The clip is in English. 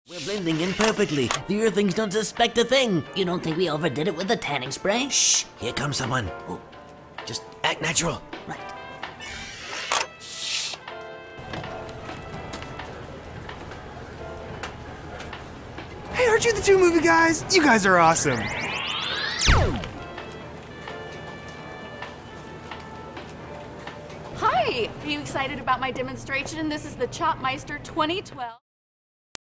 We're blending in perfectly. The Earthlings don't suspect a thing. You don't think we overdid it with the tanning spray? Shh, here comes someone. Oh, just act natural. Right. Hey, aren't you the two movie guys? You guys are awesome. Hi! Are you excited about my demonstration? This is the Chopmeister 2012.